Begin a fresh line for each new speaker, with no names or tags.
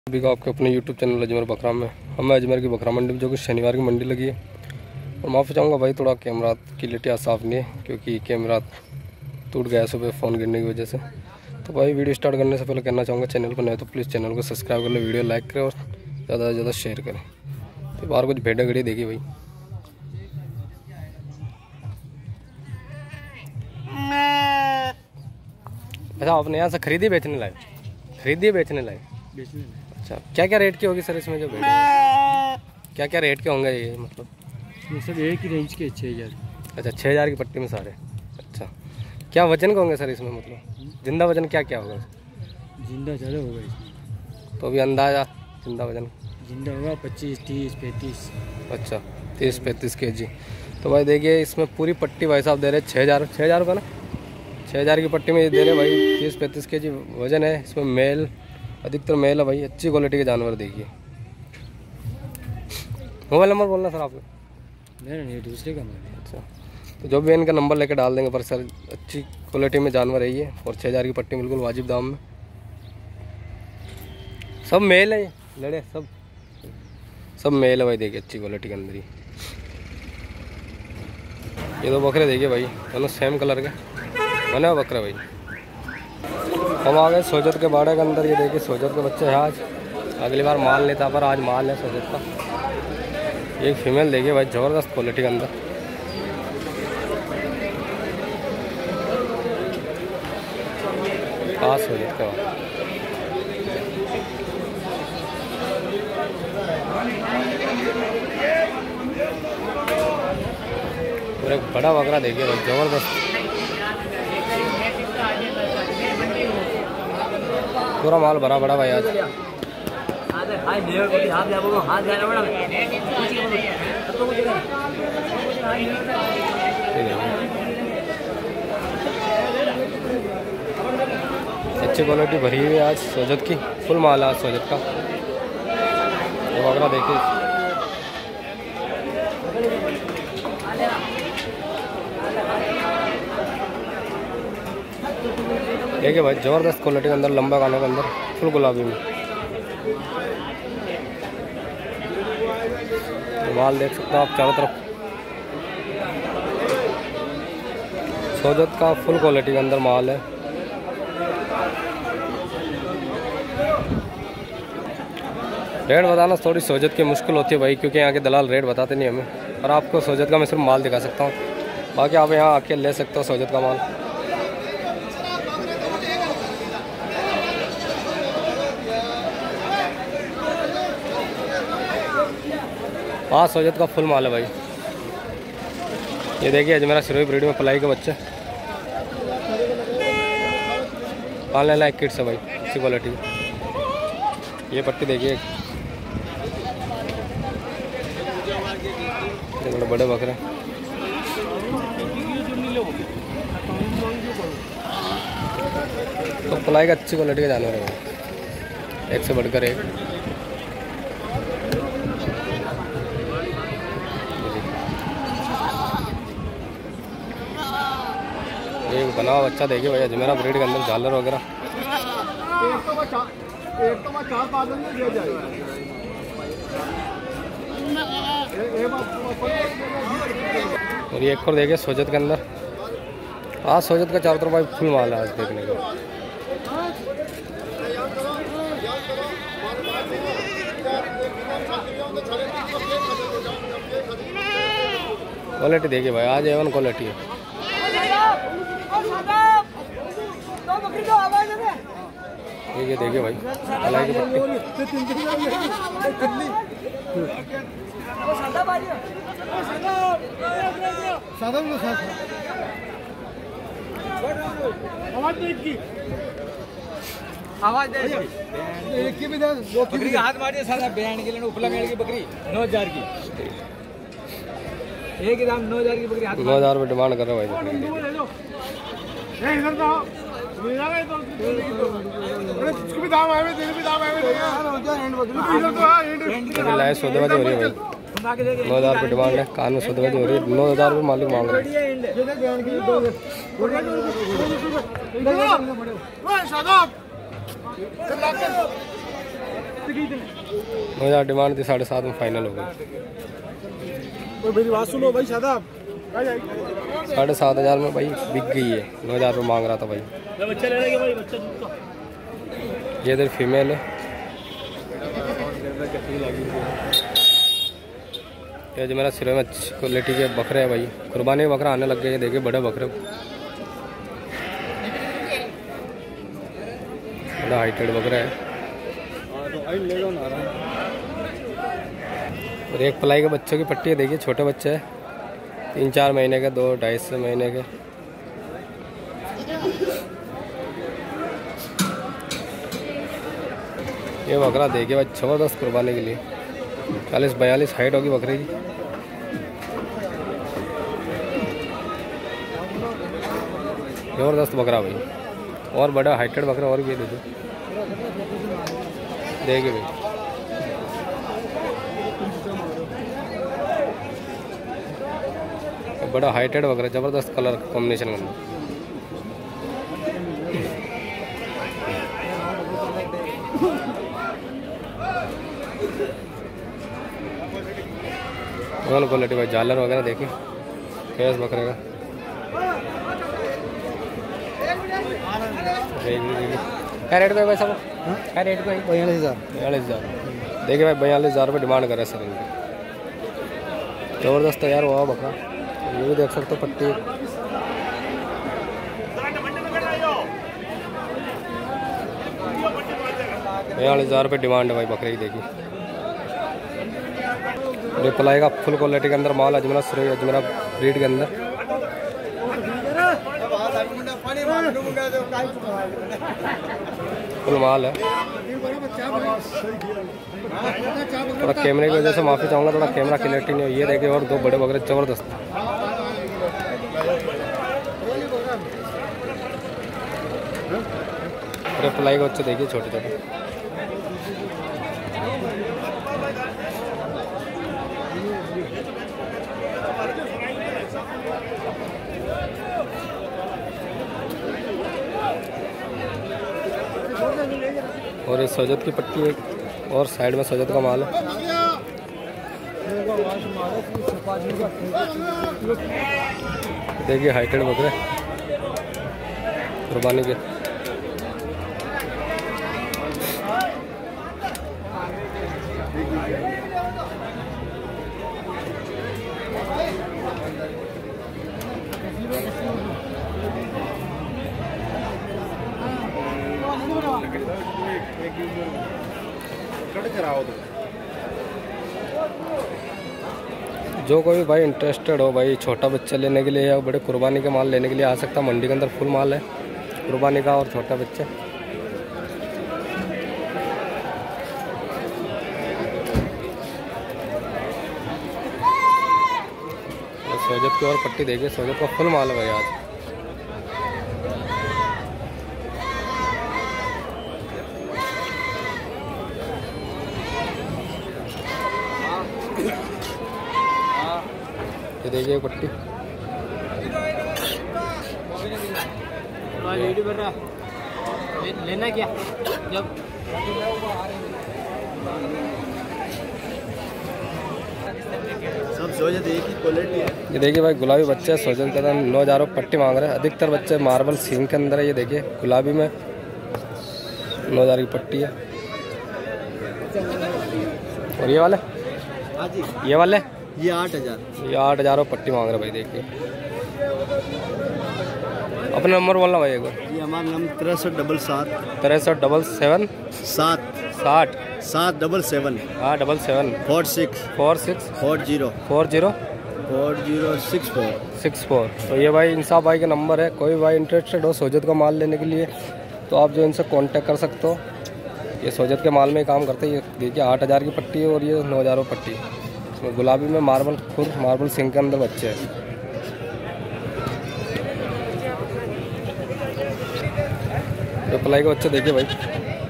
अभी का आपके अपने YouTube चैनल अजमेर बकरा में हमें अजमेर की बकरा मंडी में जो कि शनिवार की मंडी लगी है। और माफ़ी चाहूँगा भाई, थोड़ा कैमरा की क्लियरिटी साफ़ नहीं है क्योंकि कैमरा टूट गया सुबह फ़ोन गिरने की वजह से। तो भाई वीडियो स्टार्ट करने से पहले कहना चाहूँगा, चैनल को नए तो प्लीज़ चैनल को सब्सक्राइब कर ले, वीडियो लाइक करें और ज़्यादा से ज़्यादा शेयर करें। तो बाहर कुछ भेड़ा घड़ी देखी भाई। अच्छा, आपने यहाँ से खरीदी बेचने लाए? खरीदी बेचने लाए? अच्छा, क्या क्या रेट की होगी सर इसमें जो भेड़? क्या क्या रेट के होंगे ये, मतलब
ये सब एक ही रेंज के 6000।
अच्छा, 6000 की पट्टी में सारे। अच्छा, क्या वजन के होंगे सर इसमें, मतलब जिंदा वजन क्या क्या होगा?
जिंदा ज़्यादा होगा इसमें,
तो अभी अंदाज़ा जिंदा वजन
जिंदा होगा 25, 30, 35।
अच्छा, 30-35 kg। तो भाई देखिए, इसमें पूरी पट्टी भाई साहब दे रहे 6,000 रुपये ना, 6,000 की पट्टी में ये दे रहे भाई। 30-35 kg वजन है इसमें। मेल, अधिकतर मेल है भाई। अच्छी क्वालिटी के जानवर देखिए। मोबाइल नंबर बोलना सर आपका?
नहीं, दूसरे का माल है।
अच्छा, तो जो भी इनका नंबर लेके डाल देंगे। पर सर अच्छी क्वालिटी में जानवर है ये, और 6,000 की पट्टी बिल्कुल वाजिब दाम में। सब मेल है, लड़े सब मेल है भाई। देखिए अच्छी क्वालिटी के अंदर ही ये दो बकरे देखिए भाई, दोनों सेम कलर के बने हुए बकरे भाई। हम आ गए सोजत के बाड़े के अंदर। ये देखिए सोजत के बच्चे हैं आज। अगली बार माल नहीं था पर आज माल है सोजत का। एक फीमेल देखिए भाई, ज़बरदस्त क्वालिटी के अंदर। खास सोजत के बाद और एक बड़ा बकरा देखिए भाई, ज़बरदस्त। पूरा माल भरा बड़ा भाई आज। अच्छी क्वालिटी भरी हुई है आज सोजत की। फुल माल है आज सोजत का। ये बकरा देखिए, देखिए भाई, ज़बरदस्त क्वालिटी के अंदर, लंबा कानों के अंदर, फुल गुलाबी में। माल देख सकते हो आप चारों तरफ। सोजत का फुल क्वालिटी के अंदर माल है। रेट बताना थोड़ी सोजत की मुश्किल होती है भाई, क्योंकि यहाँ के दलाल रेट बताते नहीं हमें। और आपको सोजत का मैं सिर्फ माल दिखा सकता हूँ, बाकी आप यहाँ आके ले सकते हो सोजत का माल। हाँ, सोजत का फुल माल है भाई। ये देखिए अजमेरा सिरोही ब्रीड में पलाई के बच्चे पालने लायक किट्स है भाई, अच्छी क्वालिटी। ये पट्टी देखिए, बड़े बड़े बकरे। तो पलाई का अच्छी क्वालिटी का जानवर है भाई, एक से बढ़कर एक। एक बना हुआ बच्चा देखिए भाई, अजमेरा ब्रीड के अंदर झालर वगैरह। और ये एक और देखिए सोजत के अंदर। आज सोजत का चारों तरफ भाई फुल माल है आज देखने का। क्वालिटी देखिए भाई, आज एवन क्वालिटी है। ये देखिए भाई, कलाई की पट्टी।
आवाज दे एक की भी दे, बकरी का हाथ मारिए साला बयान के लिए। उपला मेल की बकरी 9,000 की, एक ही दाम 9,000 की बकरी।
9,000 रुपये डिमांड कर रहे भाई बकरी। लाए सौदेबाजी हो रही है भाई। 9,000 रुपये डिमांड है, कान में सौदेबाजी हो रही है। 9,000 रुपये मालिक मांग रहे हैं। 9,000 डिमांड थी, 7.5 में फाइनल हो गई।
मेरी बात सुनो भाई शादाब,
7,500 में भाई बिक गई है। 9,000 रुपये मांग रहा था भाई।
बच्चा ले लेंगे भाई, बच्चा
ये इधर फीमेल है। ये जो मेरा सिरे में अच्छी क्वालिटी के बकरे हैं भाई, कुर्बानी के बकरा आने लग गए। ये देखिए बड़े बकरे, बड़ा हाइटेड बकरा है। और एक पलाई के बच्चों की पट्टी है, देखिए छोटे बच्चे हैं, 3-4 महीने के, 2-2.5 महीने के। ये बकरा देखिए भाई, ज़बरदस्त कुर्बानी के लिए। 40-42 हाइट होगी बकरे की। ज़बरदस्त बकरा भाई, और बड़ा हाइटेड बकरा और भी देखिए भाई। बड़ा हाइटेड बकरा, ज़बरदस्त कलर कॉम्बिनेशन में। दोनों क्वालिटी भाई, झालर वगैरह देखिए फेस बकरे का। क्या रेट पे भाई साहब? क्या रेट पे? 42,000। 42,000 देखिए भाई, 42,000 रुपये डिमांड कर रहे हैं सर इनकी। ज़बरदस्त तैयार हुआ बकरा, ये भी देख सकते हो पट्टी। 42,000 रुपये डिमांड है भाई बकरे की। देखिए रिप्लाई का फुल क्वालिटी के अंदर माल, अजमेरा सुरई, अजमेरा ब्रीड के अंदर फुल माल है। थोड़ा कैमरे की वजह से माफ़ी चाहूँगा, थोड़ा कैमरा क्लियरिटी नहीं है। ये देखिए, और 2 बड़े बकरे ज़बरदस्त। रिप्लाई के बच्चे देखिए छोटे छोटे। और ये सजद की पट्टी है, और साइड में सजद का माल है। देखिए हाइटेड बकरे कुर्बानी के। जो कोई भाई इंटरेस्टेड हो भाई, छोटा बच्चा लेने के लिए या बड़े कुर्बानी के माल लेने के लिए आ सकता है। मंडी के अंदर फुल माल है कुर्बानी का और छोटा बच्चा। सोजत की और पट्टी देखिए, सोजत का फुल माल है भाई आज। ये देखिए पट्टी,
लेना क्या जब सब सोजत एक ही क्वालिटी है।
ये देखिए भाई गुलाबी बच्चे सोजत का 9,000 रुपये पट्टी मांग रहे हैं। अधिकतर बच्चे मार्बल सींग के अंदर है। ये देखिए गुलाबी में 9,000 की पट्टी है। और ये वाले, ये वाले
ये 8,000,
ये 8,000 रुपये पट्टी मांग रहे भाई। देखिए अपना नंबर बोलना भाई एक बार।
ये हमारा नंबर 6377
6377
7
777
777 46
46
40
40
64।
तो ये भाई इंसाफ भाई का नंबर है। कोई भाई इंटरेस्टेड हो सोजत का माल लेने के लिए तो आप जो इनसे कांटेक्ट कर सकते हो। ये सोजत के माल में ही काम करते हैं। ये देखिए 8,000 की पट्टी है और ये 9,000 रुपये पट्टी है। इसमें गुलाबी में मार्बल खुर मार्बल सिंह के अंदर बच्चे हैं। तो पलाई के बच्चे देखिए भाई,